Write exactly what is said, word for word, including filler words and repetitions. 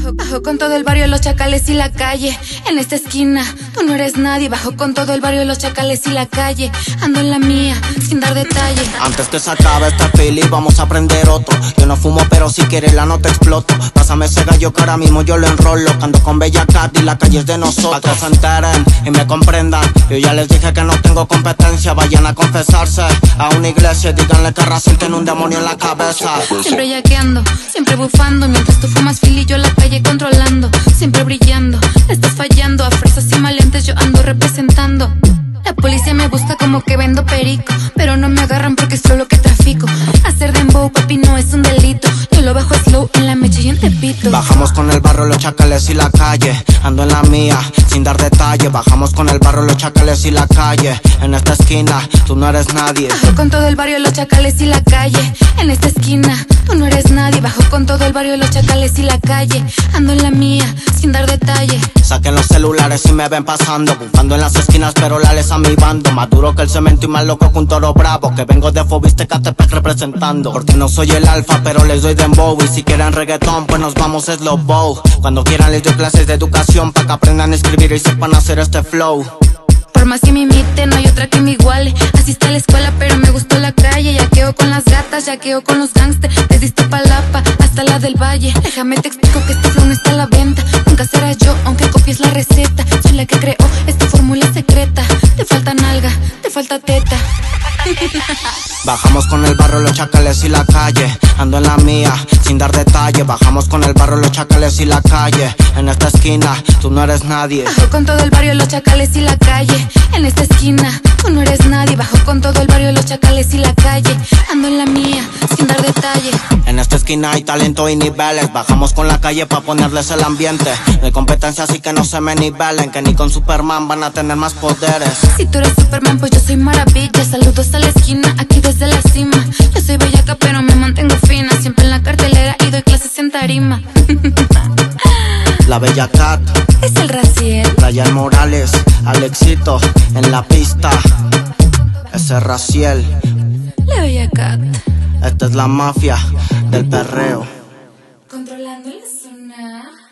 Bajo, bajo con todo el barrio, los chacales y la calle. En esta esquina, tú no eres nadie. Bajo con todo el barrio, los chacales y la calle. Ando en la mía, sin dar detalle. Antes que se acabe este pili, vamos a prender otro. Yo no fumo, pero si quieres la nota exploto. Pásame ese gallo que ahora mismo yo lo enrolo. Ando con Bella Cat y la calle es de nosotros. Pa' que se enteren y me comprendan. Yo ya les dije que no tengo competencia. Vayan a confesarse a una iglesia y díganle que Racing tiene un demonio en la cabeza. Siempre yaqueando, siempre bufando. Mientras tú fumas fili, yo la calle controlando. Siempre brillando, estás fallando. A fresas y maleantes yo ando representando. La policía me busca como que vendo perico, pero no me agarran porque es lo que trafico. Hacer dembow, papi, no es un delito. Yo lo bajo slow en la mecha y en Tepito. Bajamos con el barrio, los chacales y la calle. Ando en la mía, sin dar detalle. Bajamos con el barrio, los chacales y la calle. En esta esquina, tú no eres nadie. Bajo con todo el barrio, los chacales y la calle. En esta esquina, tú no eres nadie. Bajo con todo el barrio, los chacales y la calle. Ando en la mía, sin dar detalle. Saquen los celulares y me ven pasando, bufando en las esquinas, pero lales a mi bando. Más duro que el cemento y más loco que un toro bravo. Que vengo de Fobiste Catepec representando. Porque no soy el alfa, pero les doy dembow. Y si quieren reggaetón, pues nos vamos slow bow. Cuando quieran les doy clases de educación, pa' que aprendan a escribir y sepan hacer este flow. Por más que me imiten, no hay otra que me iguale. Así está la escuela, pero me gustó la calle. Yaqueo con las gatas, yaqueo con los gangsters. Desde Iztapalapa hasta la del Valle. Déjame te explico que este flow no está a la venta. Nunca será yo, aunque copies la receta. Soy la que creó esta fórmula secreta. Te falta nalga, te falta teta. Bajamos con el barrio, los chacales y la calle. Ando en la mía, sin dar detalle. Bajamos con el barrio, los chacales y la calle. En esta esquina, tú no eres nadie. Bajo con todo el barrio, los chacales y la calle. En esta esquina, tú no eres nadie. Bajo con todo el barrio, los chacales y la calle. Ando en la mía, sin dar detalle. En esta esquina hay talento y niveles. Bajamos con la calle pa' ponerles el ambiente. No hay competencia, así que no se me nivelen. Que ni con Superman van a tener más poderes. Si tú eres Superman, pues yo soy maravilla. Saludos a la esquina, aquí desde la cima. Yo soy bellaca, pero me mantengo fina. Siempre en la cartelera y doy clases en tarima. La Bella Cat, es el Raciel. Ryan Morales, Alexito en la pista. Ese Raciel. La Bella Cat. Esta es la mafia del perreo. Controlando la zona.